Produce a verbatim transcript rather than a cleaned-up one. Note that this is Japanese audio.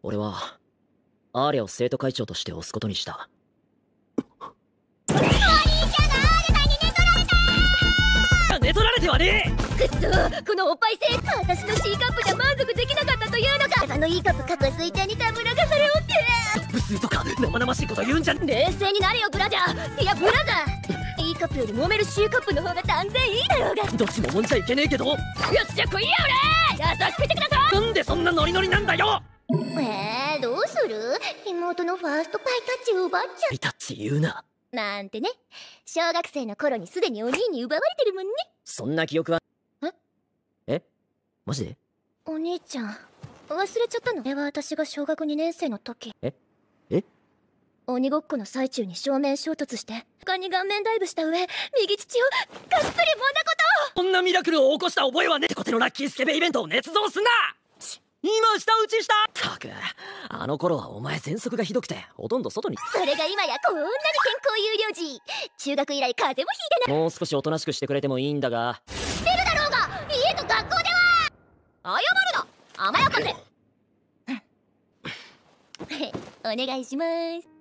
俺はアーレを生徒会長として推すことにした。 お兄ちゃんがアーレさんに寝取られた。 寝取られてはねえ。くっそ、このおっぱいせい私の C カップじゃ満足できなかったというのか。あのいいカップ過去スイちゃんにたぶらかされおって。 ブスとか生々しいこと言うんじゃん。 冷静になれよブラジャー。いやブラザー、 E カップより揉める C カップの方が断然いいだろうが。 どっちも揉んじゃいけねえけど。よしじゃ来いや俺。優しくしてください。 なんでそんなノリノリなんだよ。 えー、どうする。妹のファーストパイタッチ奪っちゃう。 パイタッチ言うななんてね。小学生の頃にすでにお兄に奪われてるもんね。 そんな記憶は。 ええマジで。 お兄ちゃん忘れちゃったの。あれは私が小学にねん生の時。 ええ鬼ごっこの最中に正面衝突して他に顔面ダイブした上、右乳をがっつり揉んだことを。 こんなミラクルを起こした覚えはねえ。テコテのラッキースケベイベントを捏造すんな。今舌打ちした。ったくあの頃はお前喘息がひどくてほとんど外に。 それが今やこんなに健康有料児。中学以来風邪もひいてない。 もう少しおとなしくしてくれてもいいんだが。 知ってるだろうが、家と学校では謝るな甘やかせ。お願いします。